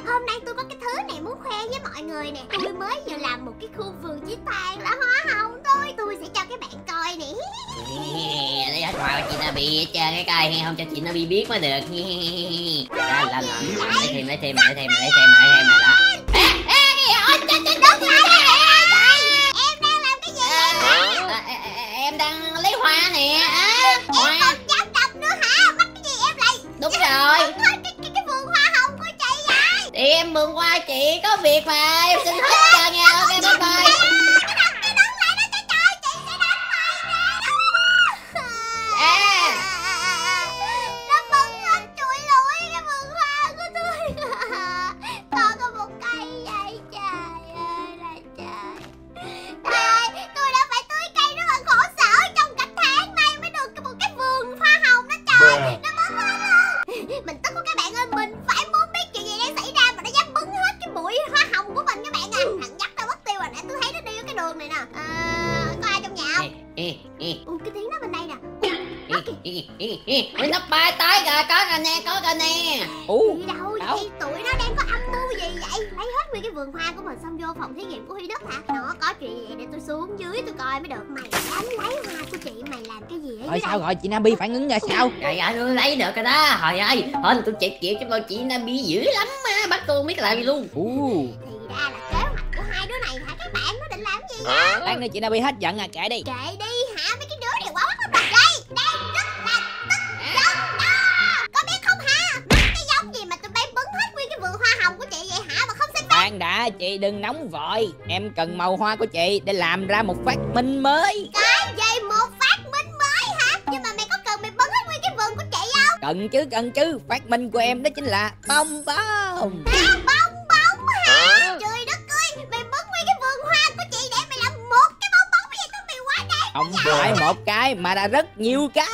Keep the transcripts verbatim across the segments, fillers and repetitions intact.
hôm nay tôi có cái thứ này muốn khoe với mọi người nè. Tôi mới vừa làm một cái khu vườn chỉ toàn là hoa hồng thôi. Tôi sẽ cho các bạn coi nè. Lấy hết hoa của chị Nabi hết trơn cái coi, không cho chị Nabi biết mới được. Làm làm làm lấy thêm lấy thêm lấy thêm lấy thêm lấy thêm mà đó. Ê ê ôi chết chết đúng rồi. Em đang làm cái gì? Em đang lấy hoa nè. Em còn dám đập nữa hả? Bắt cái gì em lại? Đúng rồi. Cái, cái, cái vườn hoa hồng của chị vậy? Thì em mừng qua chị có việc mà, em xin hết cho nha. Ok bye bye. Cái đứng lại đó cho trời, chị sẽ đánh mày nè. À. Nó bắn hết trụi lủi cái vườn hoa của tôi. Còn có một cây vậy, trời ơi là trời. Trời ơi, tôi đã phải tưới cây rất là khổ sở trong cả tháng nay mới được một cái vườn hoa hồng đó trời. Nó bắn hết luôn. Mình tức quá các bạn ơi, mình phải muốn biết chuyện gì đang xảy ra mà nó dám bứng hết cái bụi hoa hồng của mình các bạn à. Thằng dắt tao mất tiêu rồi nè, tôi thấy nó đi ở cái đường này nè. À, có ai trong nhà không? Ui, cái tiếng nó bên đây nè. Ui, nó bay tới rồi, có rồi nè, có rồi nè. Ủa? Đi đâu vậy? Tụi nó đang có âm mưu gì vậy? Lấy hết nguyên cái vườn hoa của mình xong vô phòng thí nghiệm của Huy Đức hả? Nó có chuyện gì vậy để tôi xuống dưới tôi coi mới được. Mày dám lấy hoa của chị mày làm cái gì ấy? Rồi sao rồi chị Nabi phản ứng ra sao? Trời ơi, tôi lấy được rồi đó. Trời ơi, hên tôi chạy kịp cho tôi chị Nabi dữ lắm mà, bắt tôi không biết làm gì luôn. Ú. Thì ra là kế hoạch của hai đứa này hả các bạn? Nó định làm gì vậy? Đang nữa chị Nabi hết giận à, kệ đi. Kệ đi hả? Mấy cái đứa này quá mất mặt đây. Đang rất là tức giận đó. Có biết không hả? Bắt cái giống gì mà tụi bay bứng hết nguyên cái vườn hoa hồng của chị vậy hả? Mà không xin phép. Khoan đã, chị đừng nóng vội. Em cần màu hoa của chị để làm ra một phát minh mới. Cái gì một phát minh mới hả? Nhưng mà mày có cần mày bứng hết nguyên cái vườn của chị không? Cần chứ, cần chứ. Phát minh của em đó chính là bong bóng. À, bong bóng hả? Trời đất ơi, mày bứng nguyên cái vườn hoa của chị để mày làm một cái bong bóng vậy thôi, mày quá đáng. Không phải một cái mà là rất nhiều cái.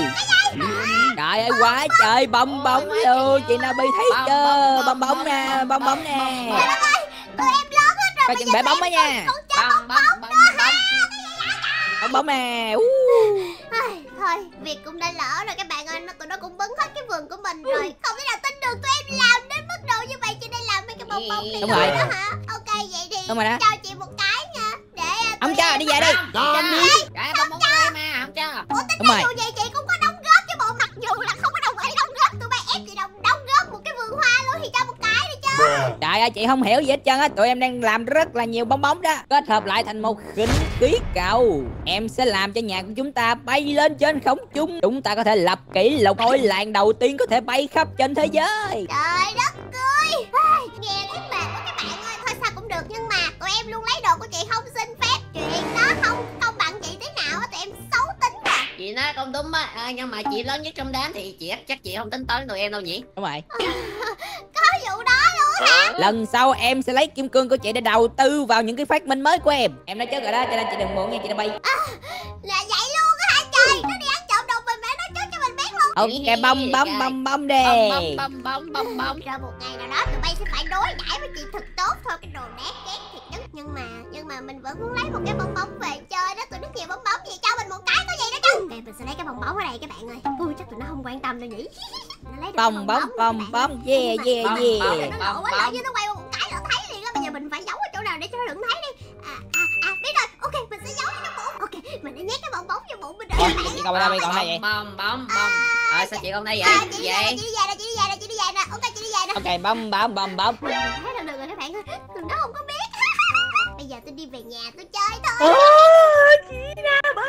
Trời ơi quá trời bong bóng luôn. Chị Nabi thấy chưa? Bong bóng nè, bong bóng nè. Trời đất ơi, tụi em lớn hết rồi. Coi chừng bể bóng đó nha. Con chơi bong bóng nữa hả? Bong bóng nè. Ai, thôi, việc cũng đã lỡ rồi các bạn ơi. Nó tụi nó cũng bứng hết cái vườn của mình rồi. Không thể nào tin được tụi em làm đến mức độ như vậy cho nên làm mấy cái bong bóng này. Đúng rồi. Đó hả? Ok, vậy thì Đúng rồi đó. cho chị một cái nha. Để tụi Không cho, em- đi về đi. Không đi. Trời, bong bóng của em mà, không cho. Ủa tính Đúng ra rồi. dù gì chị cũng có đóng góp chứ bộ, mặc dù là không có đồng ý đóng góp. Tụi bay ép chị đồng đóng góp một cái vườn hoa luôn thì cho một cái đi chứ. Trời ơi chị không hiểu gì hết trơn á. Tụi em đang làm rất là nhiều bong bóng đó, kết hợp lại thành một khinh khí cầu. Em sẽ làm cho nhà của chúng ta bay lên trên không trung. Chúng ta có thể lập kỷ lục ngôi làng đầu tiên có thể bay khắp trên thế giới. Trời đất ơi, ai, nghe thấy mệt quá các bạn ơi. Thôi sao cũng được, nhưng mà tụi em luôn lấy đồ của chị không xin phép. Chuyện đó không không bằng chị thế nào á. Tụi em xấu tính à. Chị nói không đúng á, à, nhưng mà chị lớn nhất trong đám thì chị chắc chị không tính tới tụi em đâu nhỉ? Đúng rồi. Có vụ đó luôn hả? Lần sau em sẽ lấy kim cương của chị để đầu tư vào những cái phát minh mới của em. Em nói trước rồi đó, cho nên chị đừng buồn nha chị Nabi. Là vậy luôn á hả trời? Nó đi ăn trộm đồ mình mà nói trước cho mình biết luôn. Ok bong bóng bong bóng đi. Bong bong bong bong bong. Rồi một ngày nào đó tụi bay sẽ phải đối đãi với chị thật tốt thôi. Cái đồ nát ghét thiệt nhất. Nhưng mà nhưng mà mình vẫn muốn lấy một cái bong bóng về chơi đó. Tụi nó nhiều bong bóng gì cho mình một cái có gì đó chứ. Ok, mình sẽ lấy cái bong bóng ở đây các bạn ơi. Ui, chắc tụi nó không quan tâm đâu nhỉ. Nó lấy được cái Bong bóng đó bong các bạn. bóng yeah yeah Bong yeah. bóng. Nó lộ quá lỡ như nó quay qua một cái là thấy liền á. Bây giờ mình phải giấu ở chỗ nào để cho nó đừng thấy đi. À à à biết rồi. Ok, mình sẽ giấu trong bụng. Ok, mình sẽ nhét cái bong bóng vô bụng mình rồi Ủa, các bạn. chị coi đây còn đây vậy. Bong bong bong. Ờ sao chị không đây vậy? À, chị đi về Vậy? nè, chị đi về nè, chị đi về nè, chị đi về nè. Ok, chị đi về nè. Ok bong bóng bong bóng. Mình thấy là được rồi các bạn ơi. Tụi nó không có biết. Bây giờ tôi đi về nhà tôi chơi thôi. Chị Nabi.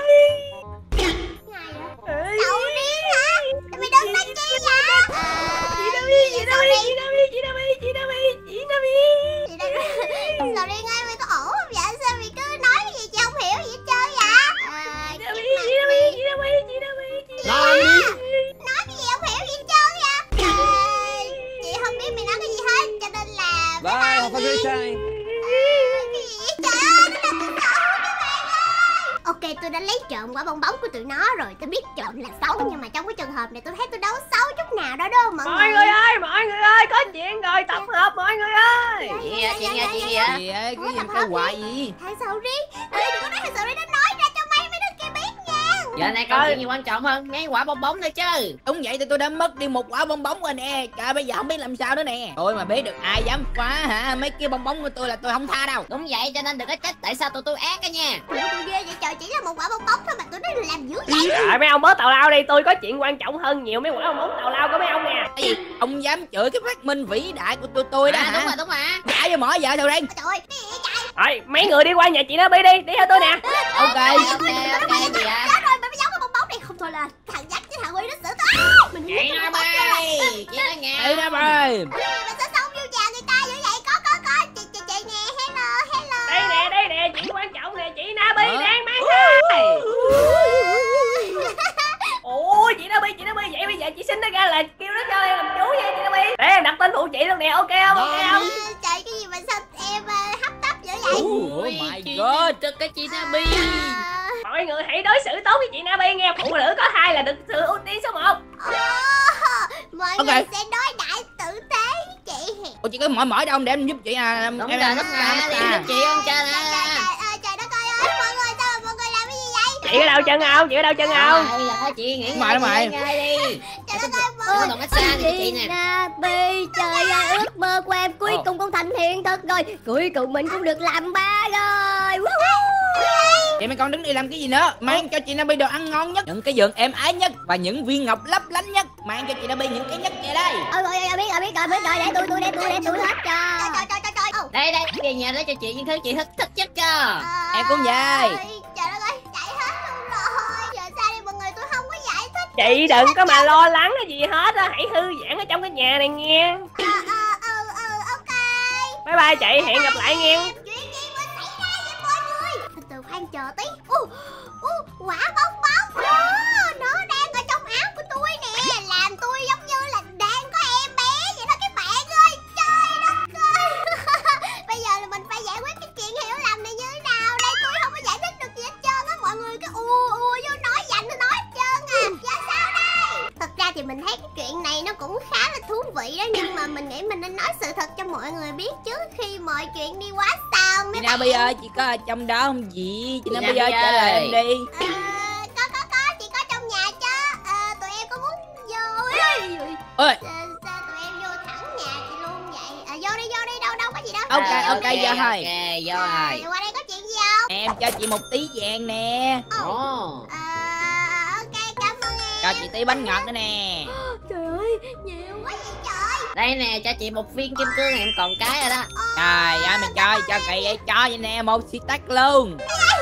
Ngày đó. Cậu điên hả? Mày đừng nói chi vậy? Chị Nabi, chị Nabi, chị Nabi, chị Nabi, chị Nabi, chị Nabi. Chị đang Sầu Riêng ơi, mày có ổn không vậy? Sao mày cứ nói cái gì chị không hiểu gì hết trơn vậy? À, Chị Nabi, chị Nabi, chị Nabi, chị Nabi, chị Nói Nabi. nói cái gì không hiểu gì hết trơn vậy? À, chị không biết mày nói cái gì hết, cho nên là Bye, không có gì sai. cái gì vậy? Trời ơi, nó làm tôi sợ các bạn ơi. Ok, tôi đã lấy trộm quả bong bóng của tụi nó rồi. Tôi biết trộm là xấu, nhưng mà trong cái trường hợp này tôi thấy tôi đâu xấu chút nào đó đâu mọi, Mọi người ơi, mọi người ơi, có chuyện rồi, tập hợp mọi người ơi. Chị nghe, chị nghe, chị nghe. Gì ấy, cái gì cái hoài gì? Thằng Sầu Riêng, ê, đừng có nói thằng Sầu Riêng nó nói ra cho mấy mấy đứa kia biết nha. Giờ này còn chuyện gì quan trọng hơn mấy quả bong bóng nữa chứ. Đúng vậy thì tôi đã mất đi một quả bong bóng rồi nè. Trời, bây giờ không biết làm sao nữa nè. Tôi mà biết được ai dám phá hả mấy cái bong bóng của tôi là tôi không tha đâu. Đúng vậy, cho nên đừng có trách tại sao tụi tôi ác á nha. Tụi tôi ghê vậy trời, chỉ là một quả bong bóng thôi mà tụi nó làm dữ vậy. Trời, mấy ông bớt tào lao đi, tôi có chuyện quan trọng hơn nhiều mấy quả bong bóng tào lao của mấy ông nè. Cái gì? Ông dám chửi cái phát minh vĩ đại của tôi tôi đó À, hả? đúng rồi, đúng rồi. Trả cho mỏ vợ thôi đen. Trời ơi, cái gì vậy trời? Rồi, mấy người đi qua nhà chị Nabi đi, đi theo tôi nè. Ok. Ok, ok, gì ạ? Chết rồi, mày mới giấu cái bong bóng này không thôi là thằng dắt với thằng Huy nó xử tôi. Mình Chị giết nó cái bong bóng bay, rồi. chị nó nghe. Ê, Nam ơi. Mày sao xông vô nhà người ta dữ vậy? Có có có, chị chị chị nè, hello hello. Đây nè, đây nè, chuyện quan trọng nè, chị Nabi Hả? đang mang thai. Ủa, chị Nabi, chị Nabi, vậy bây giờ chị sinh nó ra là kêu nó cho em làm chú vậy chị Nabi. Để em đặt tên phụ chị luôn nè, ok không, ok không? Trời, cái gì mà sao em ờ, hấp tấp dữ vậy? Oh my god. Tức cái chị Nabi. À, Mọi người hãy đối xử tốt với chị Nabi nghe, phụ nữ có thai là được sự ưu tiên số một. ồ, mọi Ok. người sẽ đối đãi tử tế với chị. Ủa chị có mỏi mỏi đâu để em giúp chị à. Em Đúng em rồi, em đúng em- rồi, em- đi em- giúp chị không cho Trời, nè. trời, trời, trời đất ơi ơi, mọi người sao mọi người làm cái gì vậy? Chị ở đâu chân không, chị ở đâu chân không? Rồi, là chị nghỉ Đúng rồi, đúng rồi. ngơi ngay đi. Trời đất ơi, mọi Tôi người. còn massage cho chị nè. Nabi, trời ơi, ước mơ của em cuối Ồ. cùng cũng thành hiện thực rồi. Cuối cùng mình cũng được làm ba rồi. Woohoo! Chị mấy con đứng đi làm cái gì nữa? Mang cho chị Nabi đồ ăn ngon nhất, những cái giường êm ái nhất và những viên ngọc lấp lánh nhất. Mang cho chị Nabi những cái nhất vậy đây. Ôi ôi ôi, biết rồi, biết rồi, biết rồi, để tôi tôi để tôi để tôi hết cho. Trời trời trời trời trời. Ồ, Đây đây, về nhà lấy cho chị những thứ chị thích thích nhất cho. ờ, Em cũng vậy. Trời đất ơi, chạy hết luôn rồi. Giờ sao đi mọi người, tôi không có giải thích. Chị đừng có mà lo lắng cái gì hết á, hãy thư giãn ở trong cái nhà này nghe. Ờ ờ ờ ờ ok. Bye bye chị, hẹn gặp lại nghe. Chuyện gì mới xảy ra vậy mọi người? Từ từ khoan chờ tí. Ồ, ồ, quả bong bóng. Ồ, nó đang ở trong áo của tôi nè. Làm tôi giống như là đang có em bé vậy đó các bạn ơi. Trời đất ơi. Bây giờ là mình phải giải quyết cái chuyện hiểu lầm này như thế nào đây? Tôi không có giải thích được gì hết trơn á. Mọi người cứ ù ù vô nói dành nó nói hết trơn à. Giờ sao đây? Thật ra thì mình thấy cái chuyện này nó cũng khá là thú vị đó. Nhưng mà mình nghĩ mình nên nói sự thật cho mọi người biết trước khi mọi chuyện đi quá xa. Chị Nabi ơi, chị có ở trong đó không chị? Chị Chị Nabi Nabi ơi, trả lời ơi. em đi. Ờ, có có có, chị có trong nhà chứ. Ờ, tụi em có muốn vô. Ôi, ôi, Ôi, sao, sao tụi em vô thẳng nhà chị luôn vậy? À, vô đi vô đi, đâu đâu có gì đâu. Ok, Rồi, ok, vô thôi. Ok, vô Rồi, rồi. qua đây có chuyện gì không? em cho chị một tí vàng nè. Ồ. Ờ, ok, cảm ơn em. Cho chị tí bánh ngọt nữa nè. Trời ơi, nhiều quá vậy trời. Đây nè, cho chị một viên kim cương, em còn cái rồi đó. Trời ơi, mày cho cho kỳ vậy, cho vậy nè, một xí tắc luôn.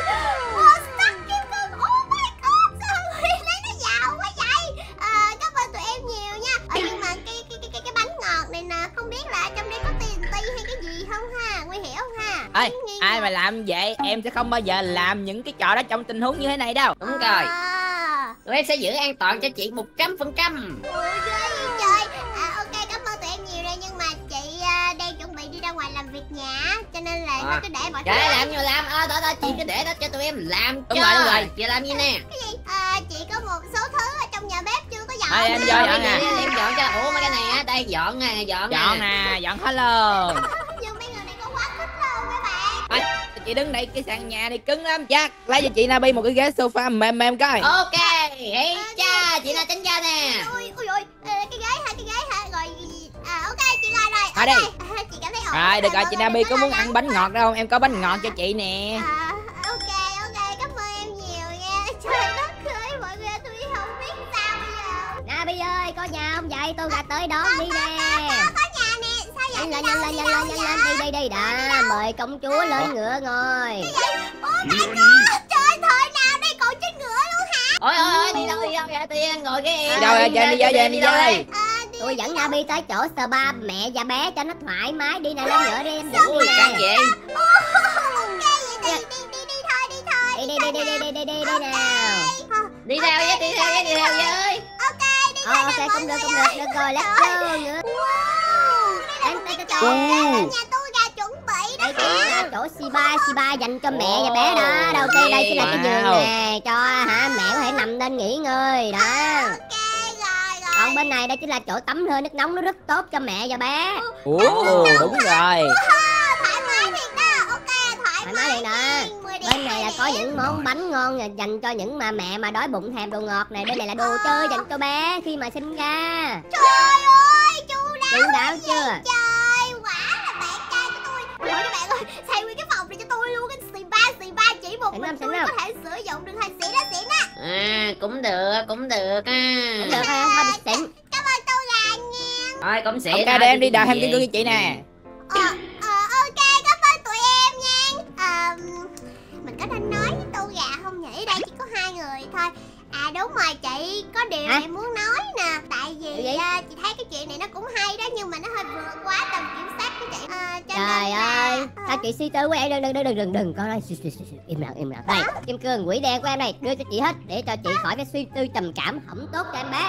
Wow, sắc kim cương. Oh my god, sao Huy lấy nó giàu quá vậy? Ờ, cảm ơn tụi em nhiều nha. Ờ, nhưng mà cái cái cái cái cái bánh ngọt này nè, không biết là trong đây có tiền ti hay cái gì không ha? Nguy hiểm không ha? Ê, Nghi ai ngờ. mà làm vậy, em sẽ không bao giờ làm những cái trò đó trong tình huống như thế này đâu. Đúng rồi. À, Tụi em sẽ giữ an toàn cho chị một trăm phần trăm. ôi ghê vậy trời. À, ok, cảm ơn tụi em nhiều đây. Nhưng mà chị à, đang chuẩn bị đi ra ngoài làm việc nhà, cho nên là nó À. cứ để mọi Trời thứ. làm nhiều làm, ờ đó đó, chị cứ để đó cho tụi em làm cho. Đúng rồi, đúng rồi. Chị làm gì nè? Cái gì? À, chị có một số thứ ở trong nhà bếp chưa có dọn. Ê, em nữa. vô Rồi, dọn nè. em dọn cho. Ủa mấy cái này á, đây dọn nè, dọn nè. Dọn nè, dọn hết luôn. Nhưng mấy người này có quá thích đâu mấy bạn. Ê, chị đứng đây, cái sàn nhà này cứng lắm. Chắc lấy cho chị Nabi một cái ghế sofa mềm mềm coi. Ok, hey cha, chị là tránh ra nè. Ui ui ui, ờ, cái ghế hả, cái ghế hả? Rồi à, ok chị lại rồi. Ở đây. Ok, à, chị cảm thấy ổn. Rồi, được rồi, chị Mọi Nabi người có đừng muốn lo ăn lắng. bánh ngọt đâu không? Em có bánh ngọt cho chị nè. À, ok ok, cảm ơn em nhiều nha. Trời đất ơi, mọi người tôi không biết sao bây giờ. Nabi ơi, có nhà không vậy? Tôi ra tới đón đi nè. Có có nhà nè, sao vậy? Nhanh Đi lên, đâu, nhanh lên, đi nhanh đâu lên, nhanh vậy? lên, đi đi đi đã. Mời công chúa lên ngựa ngồi. Oh my god, trời thời nào đây còn trên ngựa luôn hả? Ôi ôi ôi, đi đâu đi đâu vậy? Tiên ngồi cái em. Đi đâu vậy? Chị đi vô, chị đi vô đây. À, đi Tôi dẫn Nabi tới chỗ spa mẹ và bé cho nó thoải mái. Đi này lên ngựa đi, em dẫn Ui, đi căng nè. vậy. ok vậy đi đi đi đi thôi đi thôi. Đi đi đi đi đi đi đi đi đi nào. Đi theo với, đi theo với, đi theo với. Ok đi Ờ, thôi ok, nè, không mọi được, người không ơi. được, được rồi, let's Trời go ơi. ngựa. Wow, đây là một Đây, cái đây, chỗ đây. mà nhà tôi ra chuẩn bị đó. Đây chính là chỗ Shiba, Shiba dành cho mẹ và bé đó. Đầu tiên đây chính là cái giường Wow. nè, cho hả mẹ có thể nằm lên nghỉ ngơi đó. Ok rồi rồi. Còn bên này đây chính là chỗ tắm hơi nước nóng, nó rất tốt cho mẹ và bé. Ủa, đúng rồi. Wow, thoải mái thiệt đó. Ok, thoải Thoải mái mái liền nè. mười điểm Bên quán này là có những món bánh ngon dành cho những mà mẹ mà đói bụng thèm đồ ngọt này. Đây này là đồ chơi dành cho bé khi mà sinh ra. Trời ơi, chú Chú đáo chưa? Trời, quả là bạn trai của tôi. Thôi các bạn ơi, xây nguyên cái phòng này cho tôi luôn. Cái xì ba xì ba chỉ một mình tôi có thể sử dụng được. Hay xịn á, xịn á. À, cũng được, cũng được á. Cũng được ha, thôi bị xịn. Cảm ơn tôi gà nha. Thôi cũng xịn. Ok, để em đi đào thêm kim cương cho chị nè. Ờ, ờ, ok, cảm ơn tụi em nha. Ờ, mình có nên nói với tôi gà không nhỉ? Đây chỉ có hai người thôi. À đúng rồi chị, có điều Hả? này muốn nói nè. Tại vì Điều gì? uh, chị thấy cái chuyện này nó cũng hay đó. Nhưng mà nó hơi vượt quá tầm kiểm soát của chị. Ờ, cho Trời nên là, ơi, ờ, sao chị suy tư của em? Đừng đừng đừng đừng đừng có nói im lặng im lặng. Đây, kim cương quỷ đen của em này, đưa cho chị hết để cho chị khỏi cái suy tư trầm cảm không tốt cho em bé.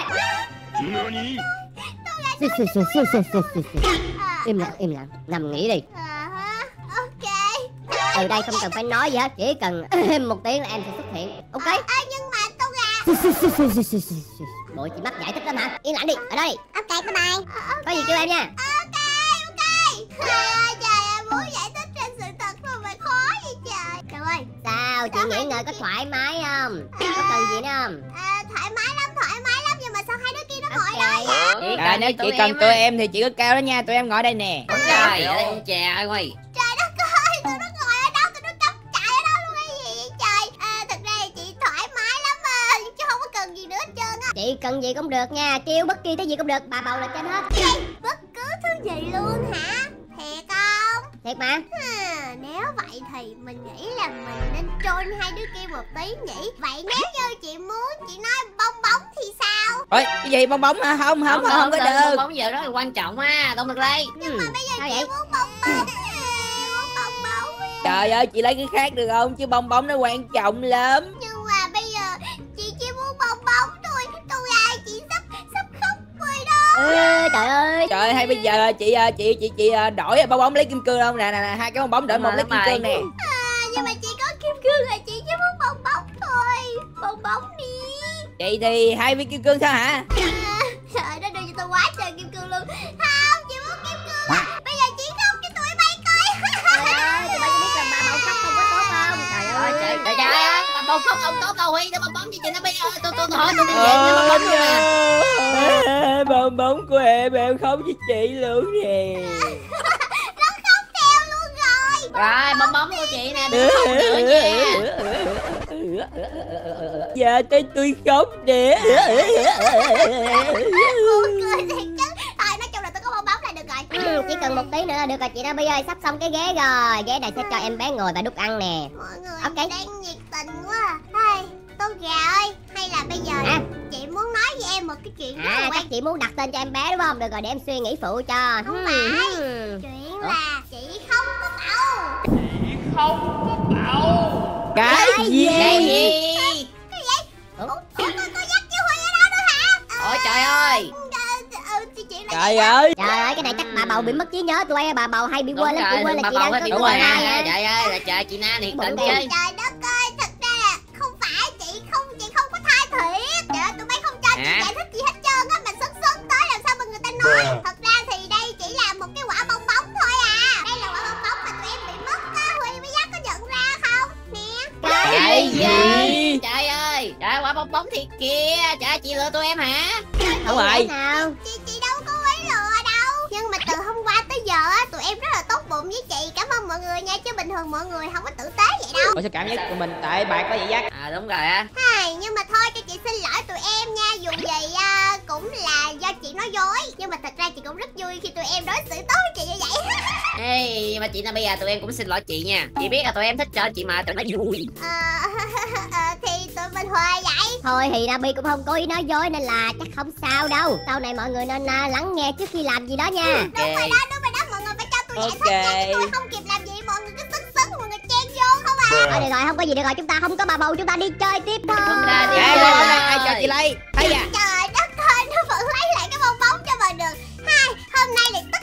Xì, xì, xì, xì, xì, xì, xì, xì. ờ, Im lặng im lặng, nằm nghỉ đi. ờ, hả? Ok. Từ đây không cần phải nói gì hết, chỉ cần một tiếng là em sẽ xuất hiện. Ok? À, nhưng mà tôi gà. Xì, xì, xì, xì, xì, xì, xì, xì. Bộ chị mắc giải thích lắm hả? Yên lặng đi, ở đó đi. Ok, bye bye. Có gì kêu em nha. Ok, ok. À, trời ơi, muốn giải thích trên sự thật rồi mà khó vậy trời. Trời ơi, Sao, chị nghỉ ngơi có thoải mái không? Có cần gì nữa không? à, thoải mái lắm, thoải mái lắm. Nhưng mà sao hai đứa kia nó ngồi đây? Ok. Chị À, nếu chị cần tụi em thì chị cứ kêu đó nha, tụi em ngồi đây nè. Đúng rồi, ở đây con chè ơi quay. Trời đất ơi, tụi nó ngồi ở đâu, tụi nó cắm trại ở đâu luôn hay gì vậy trời. À, thật ra thì chị thoải mái lắm mà, chứ không có cần gì nữa hết trơn á. Chị cần gì cũng được nha, kêu bất kỳ cái gì cũng được, bà bầu là trên hết. Bất cứ thứ gì luôn hả? Thiệt không? Thiệt mà. À, nếu vậy thì mình nghĩ là mình nên trôn hai đứa kia một tí nhỉ. Vậy nếu như chị muốn chị nói bong bóng thì sao? Ôi, cái gì bong bóng hả? Không, không, không, không có được. Bóng giờ rất là quan trọng á, đâu được đây. Nhưng mà Bây giờ sao chị vậy? muốn bong bóng. Muốn bong bóng. Trời ơi, chị lấy cái khác được không? Chứ bong bóng nó quan trọng lắm. Nhưng mà bây giờ chị chỉ muốn bong bóng thôi. Tôi ai chị sắp sắp khóc rồi đó. Ê, trời ơi. Trời ơi, hay bây giờ chị ờ, chị chị chị ờ, đổi bong bóng lấy kim cương không? Nè nè nè, hai cái bong bóng đổi Đúng một rồi, lấy đúng kim rồi. cương nè. À, nhưng mà chị có kim cương là chị chỉ muốn bong bóng thôi. Bong bóng đi. Chị thì hai viên kim cương sao hả? À, trời, nó đưa cho tôi quá trời kim cương luôn. Không, chị muốn kim cương à. Bây giờ chị khóc cho tụi bay coi. Trời ơi, tụi bay có biết là bà bầu khóc không có tốt không? Trời Ôi ơi. trời trời trời ơi, bà bông khóc không tốt đâu Huy, nó bong bóng cho chị nó biết. Tôi tôi tôi hỏi tôi đi về nó bong bóng luôn nè. Bong bóng của em, em không với chị luôn nè. Nó khóc theo luôn rồi. Rồi bong bóng của chị nè, đừng khóc nữa nha. Giờ tới tôi khóc nè. Buồn cười thiệt chứ. Thôi nói chung là tôi có bong bóng là được rồi. Ừ, chỉ cần một tí nữa là được rồi chị Nabi ơi, sắp xong cái ghế rồi. Ghế này sẽ cho em bé ngồi và đút ăn nè. Mọi người Ok. đang nhiệt tình quá à. Hey, tôi gà ơi, hay là bây giờ À. chị muốn nói với em một cái chuyện rất là À, quan chắc chị muốn đặt tên cho em bé đúng không? Được rồi, để em suy nghĩ phụ cho. Không Hmm, phải. hmm. chuyện là chị không có bầu. Cái gì? Cái gì? Ủa, ủa, tôi có dắt chị Huy ở đó nữa hả? Ờ, Ôi trời ơi. ờ, ờ, chị chuyện là Trời ơi. Trời ơi, cái này chắc bà bầu bị mất trí nhớ. Tụi bay bà bầu hay bị Đúng quên lắm. Chị rồi, quên là bà chị bầu đang hơi có bị tuổi quên hai à. hả? Trời ơi, là trời chị Na thì Bụng tỉnh đen. chơi. trời đất ơi, thật ra là không phải chị không chị không có thai thiệt. Trời ơi, tụi bay không cho chị Hả? giải thích gì hết trơn á, mà sớm sớm tới làm sao mà người ta nói. Thật ra thì đây chỉ là một cái quả bong bóng thôi à. Đây là quả bong bóng mà tụi em bị mất á. Huy với Giác có nhận ra không? Nè. Cái gì? gì? Trời ơi, trời quả bong bóng thiệt kìa. Trời chị lừa tụi em hả? Không phải. Nào. Chị chị đâu có ý lừa đâu. Nhưng mà từ hôm qua tới giờ á, tụi em rất là tốt bụng với chị. Cảm ơn mọi người nha, chứ bình thường mọi người không có tử tế vậy đâu. Ủa sao cảm giác của mình tại bạn có vậy Giác? À đúng rồi á. Hai, nhưng mà thôi cho chị xin lỗi tụi em nha. Dù gì à, cũng là do chị nói dối. Nhưng mà thật ra chị cũng rất vui khi tụi em đối xử tốt với chị như vậy. Ê, nhưng mà chị Nabi à, tụi em cũng xin lỗi chị nha. Chị biết là tụi em thích cho chị mà tụi nó vui. Ờ, ờ, thì tụi mình huề vậy. Thôi thì Nabi cũng không có ý nói dối nên là chắc không sao đâu. Sau này mọi người nên à, lắng nghe trước khi làm gì đó nha. Đúng rồi đó, đúng rồi đó. Mọi người phải cho tôi giải thích nha. Chứ tôi không kịp làm gì. Mọi người cứ sức sức, mọi người chen vô không à. Thôi được rồi, không có gì được rồi, chúng ta không có bà bầu, chúng ta đi chơi tiếp thôi. Chúng ta đi Ai chơi. lên ai cho chị lấy. Thấy à? Trời đất ơi, nó vẫn lấy lại cái bong bóng cho mình được. Hai, hôm nay là